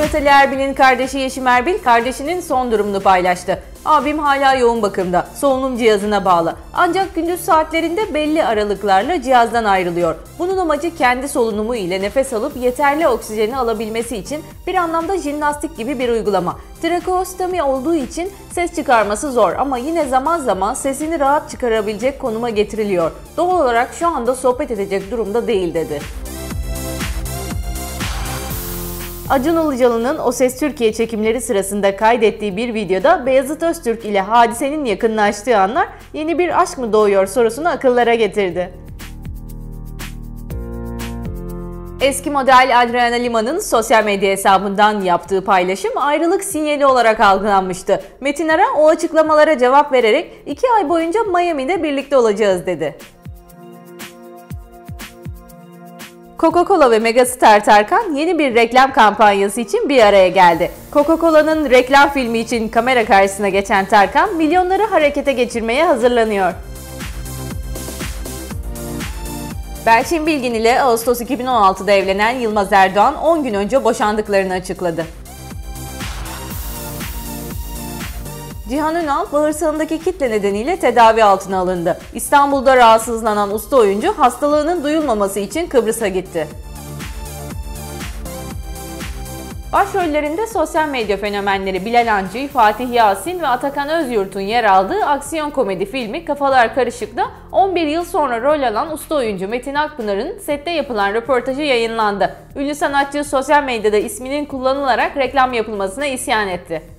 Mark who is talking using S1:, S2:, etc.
S1: Mehmet Ali Erbil'in kardeşi Yeşim Erbil, kardeşinin son durumunu paylaştı. Abim hala yoğun bakımda, solunum cihazına bağlı. Ancak gündüz saatlerinde belli aralıklarla cihazdan ayrılıyor. Bunun amacı kendi solunumu ile nefes alıp yeterli oksijeni alabilmesi için bir anlamda jimnastik gibi bir uygulama. Trakeostomi olduğu için ses çıkarması zor ama yine zaman zaman sesini rahat çıkarabilecek konuma getiriliyor. Doğal olarak şu anda sohbet edecek durumda değil dedi. Acun Ilıcalı'nın O Ses Türkiye çekimleri sırasında kaydettiği bir videoda Beyazıt Öztürk ile Hadise'nin yakınlaştığı anlar yeni bir aşk mı doğuyor sorusunu akıllara getirdi. Eski model Adriana Lima'nın sosyal medya hesabından yaptığı paylaşım ayrılık sinyali olarak algılanmıştı. Metin Ara o açıklamalara cevap vererek 2 ay boyunca Miami'de birlikte olacağız dedi. Coca-Cola ve megastar Tarkan yeni bir reklam kampanyası için bir araya geldi. Coca-Cola'nın reklam filmi için kamera karşısına geçen Tarkan, milyonları harekete geçirmeye hazırlanıyor. Berçin Bilgin ile Ağustos 2016'da evlenen Yılmaz Erdoğan 10 gün önce boşandıklarını açıkladı. Cihan Ünal, bağırsağındaki kitle nedeniyle tedavi altına alındı. İstanbul'da rahatsızlanan usta oyuncu hastalığının duyulmaması için Kıbrıs'a gitti. Başrollerinde sosyal medya fenomenleri Bilal Hancı, Fatih Yasin ve Atakan Özyurt'un yer aldığı aksiyon komedi filmi Kafalar Karışık'ta 11 yıl sonra rol alan usta oyuncu Metin Akpınar'ın sette yapılan röportajı yayınlandı. Ünlü sanatçı sosyal medyada isminin kullanılarak reklam yapılmasına isyan etti.